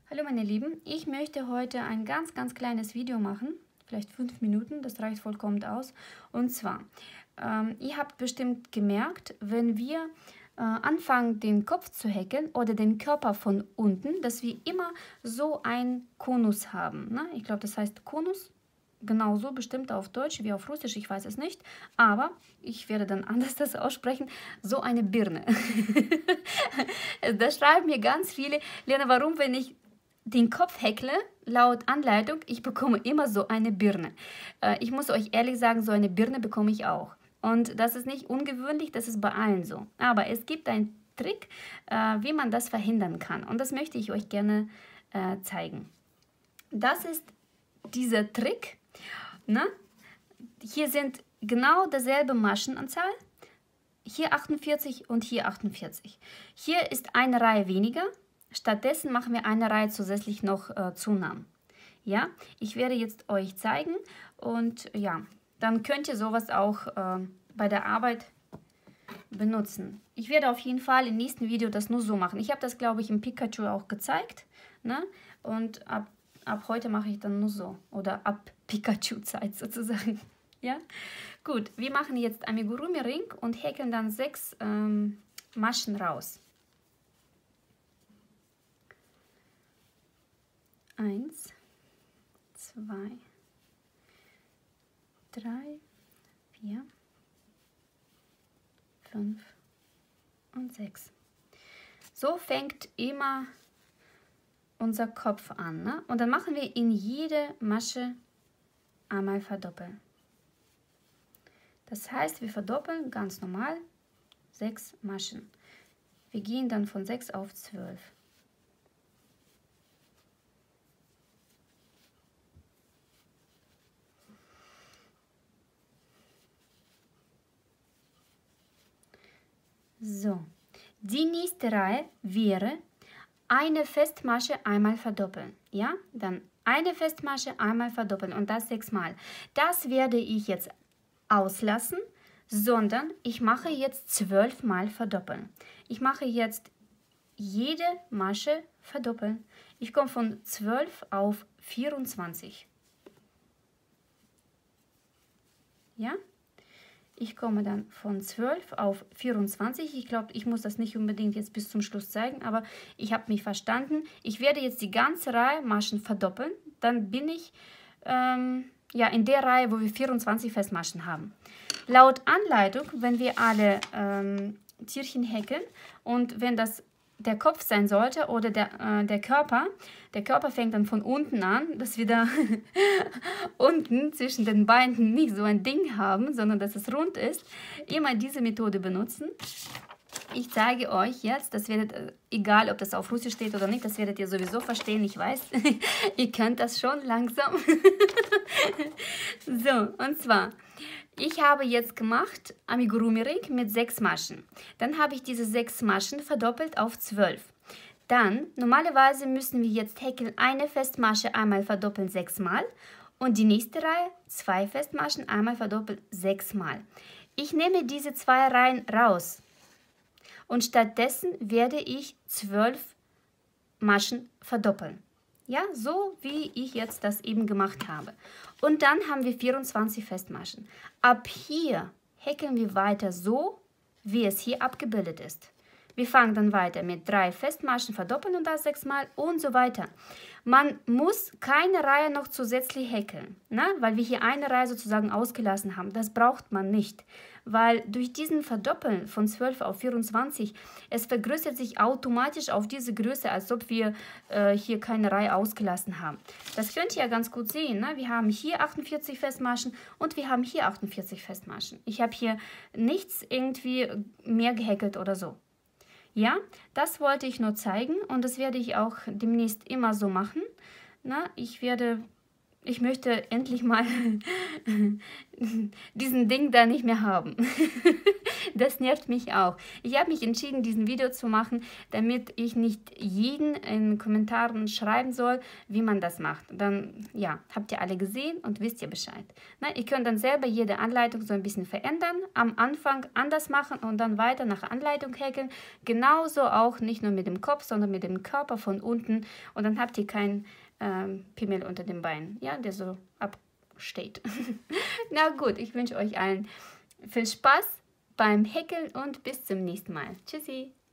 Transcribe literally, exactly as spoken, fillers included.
Hallo meine Lieben, ich möchte heute ein ganz, ganz kleines Video machen, vielleicht fünf Minuten, das reicht vollkommen aus. Und zwar, ähm, ihr habt bestimmt gemerkt, wenn wir äh, anfangen, den Kopf zu häkeln oder den Körper von unten, dass wir immer so ein Konus haben. Ne? Ich glaube, das heißt Konus. Genauso bestimmt auf Deutsch wie auf Russisch, ich weiß es nicht, aber ich werde dann anders das aussprechen, so eine Birne. Da schreiben mir ganz viele, Lena, warum, wenn ich den Kopf häkle, laut Anleitung, ich bekomme immer so eine Birne. Äh, ich muss euch ehrlich sagen, so eine Birne bekomme ich auch. Und das ist nicht ungewöhnlich, das ist bei allen so. Aber es gibt einen Trick, äh, wie man das verhindern kann. Und das möchte ich euch gerne äh, zeigen. Das ist dieser Trick. Ne? Hier sind genau dieselbe Maschenanzahl. Hier achtundvierzig und hier achtundvierzig. Hier ist eine Reihe weniger. Stattdessen machen wir eine Reihe zusätzlich noch äh, Zunahmen. Ja, ich werde jetzt euch zeigen und ja, dann könnt ihr sowas auch äh, bei der Arbeit benutzen. Ich werde auf jeden Fall im nächsten Video das nur so machen. Ich habe das, glaube ich, im Pikachu auch gezeigt. Ne? Und ab, ab heute mache ich dann nur so. Oder ab Pikachu-Zeit sozusagen. Ja, gut. Wir machen jetzt Amigurumi-Ring und häkeln dann sechs ähm, Maschen raus. Eins, zwei, drei, vier, fünf und sechs. So fängt immer unser Kopf an. Ne? Und dann machen wir in jede Masche einmal verdoppeln. Das heißt, wir verdoppeln ganz normal sechs Maschen. Wir gehen dann von sechs auf zwölf. So, die nächste Reihe wäre eine Festmasche einmal verdoppeln. Ja, dann eine Festmasche einmal verdoppeln und das sechsmal. Das werde ich jetzt auslassen, sondern ich mache jetzt zwölfmal verdoppeln. Ich mache jetzt jede Masche verdoppeln. Ich komme von zwölf auf vierundzwanzig. Ja? Ich komme dann von zwölf auf vierundzwanzig. Ich glaube, ich muss das nicht unbedingt jetzt bis zum Schluss zeigen, aber ich habe mich verstanden. Ich werde jetzt die ganze Reihe Maschen verdoppeln. Dann bin ich ähm, ja, in der Reihe, wo wir vierundzwanzig Festmaschen haben. Laut Anleitung, wenn wir alle ähm, Tierchen häkeln und wenn das der Kopf sein sollte oder der, äh, der Körper. Der Körper fängt dann von unten an, dass wir da unten zwischen den Beinen nicht so ein Ding haben, sondern dass es rund ist. Immer diese Methode benutzen. Ich zeige euch jetzt, das werdet, äh, egal ob das auf Russisch steht oder nicht, das werdet ihr sowieso verstehen, ich weiß. Ihr könnt das schon langsam. So, und zwar, ich habe jetzt gemacht Amigurumi-Ring mit sechs Maschen. Dann habe ich diese sechs Maschen verdoppelt auf zwölf. Dann, normalerweise müssen wir jetzt häkeln eine Festmasche einmal verdoppeln sechsmal und die nächste Reihe zwei Festmaschen einmal verdoppelt sechsmal. Ich nehme diese zwei Reihen raus und stattdessen werde ich zwölf Maschen verdoppeln. Ja, so wie ich jetzt das eben gemacht habe. Und dann haben wir vierundzwanzig Festmaschen. Ab hier häkeln wir weiter so, wie es hier abgebildet ist. Wir fangen dann weiter mit drei Festmaschen, verdoppeln und das sechsmal und so weiter. Man muss keine Reihe noch zusätzlich häkeln, ne? Weil wir hier eine Reihe sozusagen ausgelassen haben. Das braucht man nicht, weil durch diesen Verdoppeln von zwölf auf vierundzwanzig, es vergrößert sich automatisch auf diese Größe, als ob wir äh, hier keine Reihe ausgelassen haben. Das könnt ihr ja ganz gut sehen. Ne? Wir haben hier achtundvierzig Festmaschen und wir haben hier achtundvierzig Festmaschen. Ich habe hier nichts irgendwie mehr gehäkelt oder so. Ja, das wollte ich nur zeigen und das werde ich auch demnächst immer so machen. Na, ich werde ich möchte endlich mal diesen Ding da nicht mehr haben. Das nervt mich auch. Ich habe mich entschieden, diesen Video zu machen, damit ich nicht jeden in den Kommentaren schreiben soll, wie man das macht. Dann, ja, habt ihr alle gesehen und wisst ihr Bescheid. Na, ihr könnt dann selber jede Anleitung so ein bisschen verändern, am Anfang anders machen und dann weiter nach Anleitung häkeln. Genauso auch nicht nur mit dem Kopf, sondern mit dem Körper von unten. Und dann habt ihr keinen ähm, Pimmel unter dem Bein, ja, der so absteht. Na gut, ich wünsche euch allen viel Spaß beim Häkeln und bis zum nächsten Mal. Tschüssi!